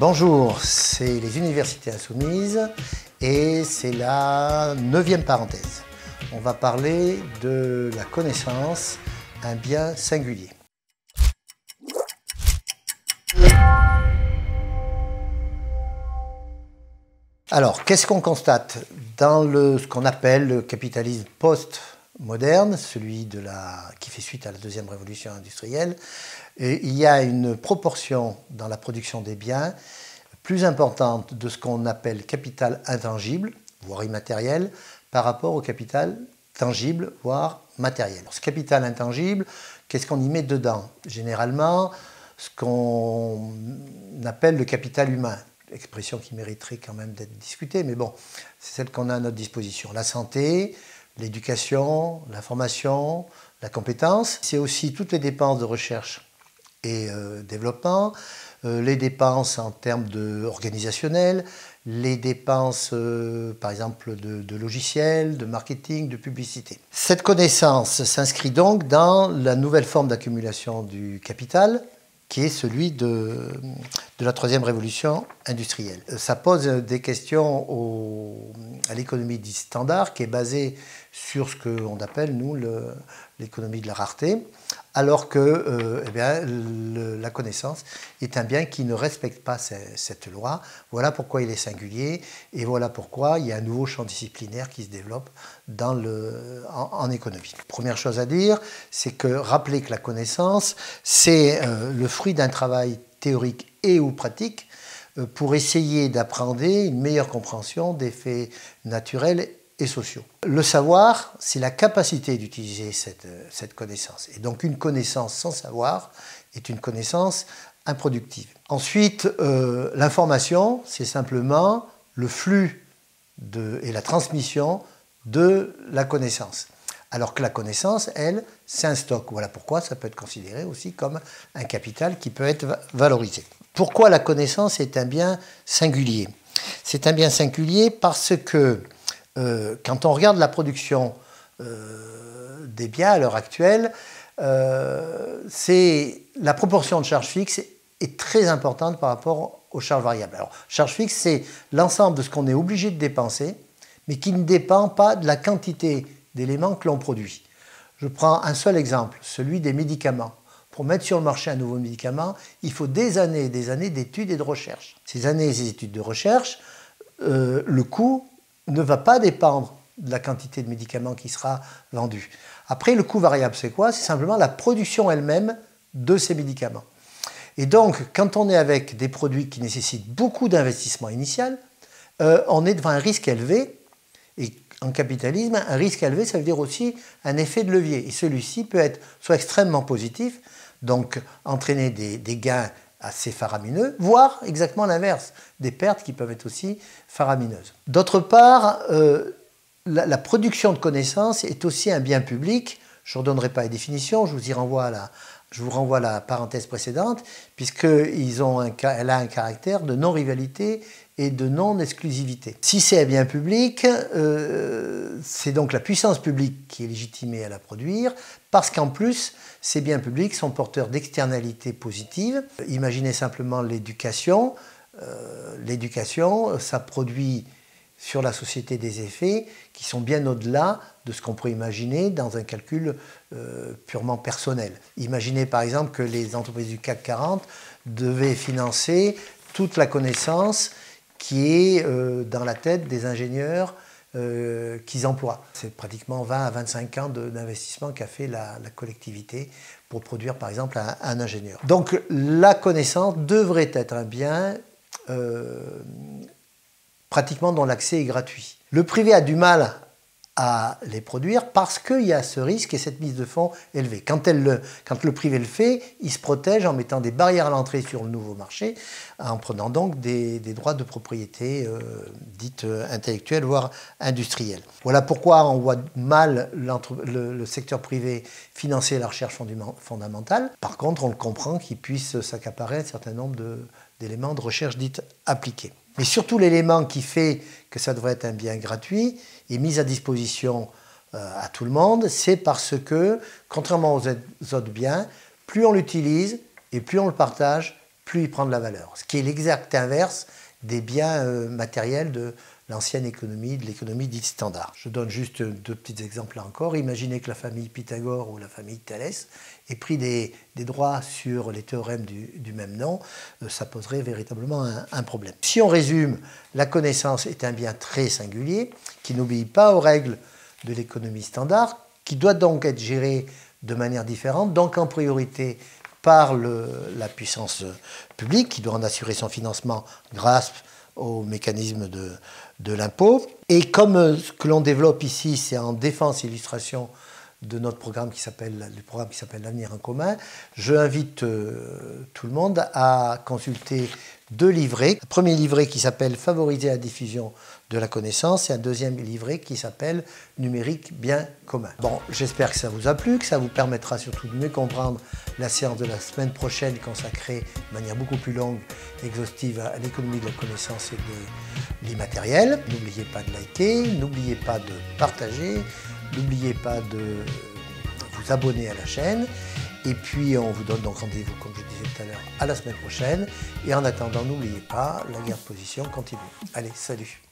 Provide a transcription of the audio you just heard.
Bonjour, c'est les Universités Insoumises et c'est la 9e parenthèse. On va parler de la connaissance, un bien singulier. Alors, qu'est-ce qu'on constate dans ce qu'on appelle le capitalisme post-moderne, celui qui fait suite à la deuxième révolution industrielle? Il y a une proportion dans la production des biens plus importante de ce qu'on appelle capital intangible, voire immatériel, par rapport au capital tangible, voire matériel. Alors, ce capital intangible, qu'est-ce qu'on y met dedans? Généralement, ce qu'on appelle le capital humain. Expression qui mériterait quand même d'être discutée, mais bon, c'est celle qu'on a à notre disposition. La santé, l'éducation, la formation, la compétence. C'est aussi toutes les dépenses de recherche et développement, les dépenses en termes organisationnels, les dépenses par exemple de logiciels, de marketing, de publicité. Cette connaissance s'inscrit donc dans la nouvelle forme d'accumulation du capital, qui est celui de la troisième révolution industrielle. Ça pose des questions à l'économie dite standard, qui est basée sur ce qu'on appelle, nous, l'économie de la rareté, alors que la connaissance est un bien qui ne respecte pas cette loi. Voilà pourquoi il est singulier, et voilà pourquoi il y a un nouveau champ disciplinaire qui se développe en économie. Première chose à dire, c'est que rappeler que la connaissance, c'est le fruit d'un travail théorique et ou pratique pour essayer d'apprendre une meilleure compréhension des faits naturels et sociaux. Le savoir, c'est la capacité d'utiliser cette connaissance. Et donc une connaissance sans savoir est une connaissance improductive. Ensuite, l'information, c'est simplement le flux et la transmission de la connaissance. Alors que la connaissance, elle, c'est un stock. Voilà pourquoi ça peut être considéré aussi comme un capital qui peut être valorisé. Pourquoi la connaissance est un bien singulier? C'est un bien singulier parce que quand on regarde la production des biens à l'heure actuelle, la proportion de charges fixes est très importante par rapport aux charges variables. Alors, charges fixes, c'est l'ensemble de ce qu'on est obligé de dépenser, mais qui ne dépend pas de la quantité d'éléments que l'on produit. Je prends un seul exemple, celui des médicaments. Pour mettre sur le marché un nouveau médicament, il faut des années et des années d'études et de recherche. Ces années et ces études de recherche, le coût ne va pas dépendre de la quantité de médicaments qui sera vendue. Après, le coût variable, c'est quoi? C'est simplement la production elle-même de ces médicaments. Et donc, quand on est avec des produits qui nécessitent beaucoup d'investissement initial, on est devant un risque élevé. Et en capitalisme, un risque élevé, ça veut dire aussi un effet de levier. Et celui-ci peut être soit extrêmement positif, donc entraîner des gains assez faramineux, voire exactement l'inverse, des pertes qui peuvent être aussi faramineuses. D'autre part, la production de connaissances est aussi un bien public. Je ne redonnerai pas les définitions, je vous renvoie à la parenthèse précédente, puisqu'elle a un caractère de non-rivalité et de non-exclusivité. Si c'est un bien public, c'est donc la puissance publique qui est légitimée à la produire, parce qu'en plus, ces biens publics sont porteurs d'externalités positives. Imaginez simplement l'éducation. L'éducation, ça produit sur la société des effets qui sont bien au-delà de ce qu'on pourrait imaginer dans un calcul purement personnel. Imaginez par exemple que les entreprises du CAC 40 devaient financer toute la connaissance qui est dans la tête des ingénieurs qu'ils emploient. C'est pratiquement 20 à 25 ans d'investissement qu'a fait la collectivité pour produire par exemple un ingénieur. Donc la connaissance devrait être un bien pratiquement dont l'accès est gratuit. Le privé a du mal à les produire parce qu'il y a ce risque et cette mise de fonds élevée. Quand le privé le fait, il se protège en mettant des barrières à l'entrée sur le nouveau marché, en prenant donc des droits de propriété dites intellectuels, voire industriels. Voilà pourquoi on voit mal le secteur privé financer la recherche fondamentale. Par contre, on le comprend qu'il puisse s'accaparer un certain nombre d'éléments de recherche dites appliquées. Mais surtout l'élément qui fait que ça devrait être un bien gratuit et mis à disposition à tout le monde, c'est parce que, contrairement aux autres biens, plus on l'utilise et plus on le partage, plus il prend de la valeur. Ce qui est l'exact inverse des biens matériels de l'ancienne économie, de l'économie dite standard. Je donne juste 2 petits exemples là encore. Imaginez que la famille Pythagore ou la famille Thalès ait pris des droits sur les théorèmes du même nom. Ça poserait véritablement un problème. Si on résume, la connaissance est un bien très singulier qui n'obéit pas aux règles de l'économie standard, qui doit donc être géré de manière différente, donc en priorité par la puissance publique, qui doit en assurer son financement grâce au mécanisme de l'impôt. Et comme ce que l'on développe ici, c'est en défense et illustration de notre programme qui s'appelle l'Avenir en commun, je invite tout le monde à consulter 2 livrets. Un premier livret qui s'appelle Favoriser la diffusion de la connaissance et un deuxième livret qui s'appelle Numérique bien commun. Bon, j'espère que ça vous a plu, que ça vous permettra surtout de mieux comprendre la séance de la semaine prochaine consacrée de manière beaucoup plus longue et exhaustive à l'économie de la connaissance et de l'immatériel. N'oubliez pas de liker, n'oubliez pas de partager, n'oubliez pas de vous abonner à la chaîne. Et puis on vous donne donc rendez-vous, comme je disais tout à l'heure, à la semaine prochaine. Et en attendant, n'oubliez pas, la guerre de position continue. Allez, salut!